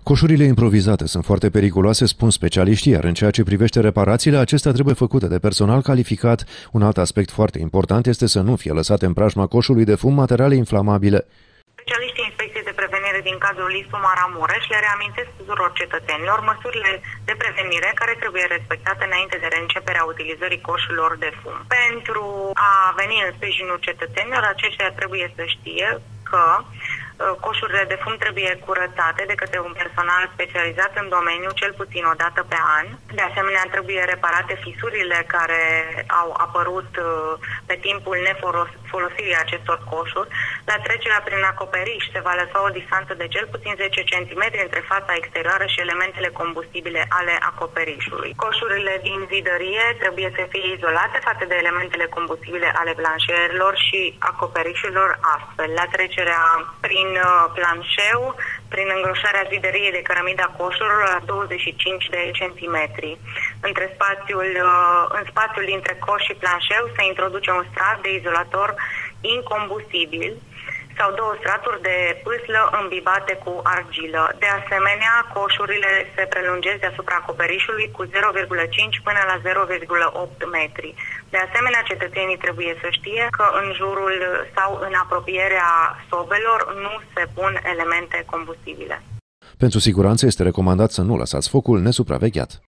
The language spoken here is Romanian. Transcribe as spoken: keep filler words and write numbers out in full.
Coșurile improvizate sunt foarte periculoase, spun specialiștii, iar în ceea ce privește reparațiile, acestea trebuie făcute de personal calificat. Un alt aspect foarte important este să nu fie lăsate în preajma coșului de fum materiale inflamabile. Specialiștii Inspecției de Prevenire din cadrul I S U Maramureș le reamintesc tuturor cetățenilor măsurile de prevenire care trebuie respectate înainte de reînceperea utilizării coșurilor de fum. Pentru a veni în sprijinul cetățenilor, aceștia trebuie să știe că coșurile de fum trebuie curățate de către un personal specializat în domeniu cel puțin o dată pe an. De asemenea, trebuie reparate fisurile care au apărut pe timpul nefolosirii acestor coșuri. La trecerea prin acoperiș se va lăsa o distanță de cel puțin zece centimetri între fața exterioară și elementele combustibile ale acoperișului. Coșurile din zidărie trebuie să fie izolate față de elementele combustibile ale planșerilor și acoperișurilor astfel. La trecerea prin planșeu, prin îngroșarea zidăriei de cărămida coșurilor la douăzeci și cinci de centimetri. Între spațiul, în spațiul dintre coș și planșeu se introduce un strat de izolator incombustibil sau două straturi de pâslă îmbibate cu argilă. De asemenea, coșurile se prelungesc deasupra acoperișului cu zero virgulă cinci până la zero virgulă opt metri. De asemenea, cetățenii trebuie să știe că în jurul sau în apropierea sobelor nu se pun elemente combustibile. Pentru siguranță este recomandat să nu lăsați focul nesupravegheat.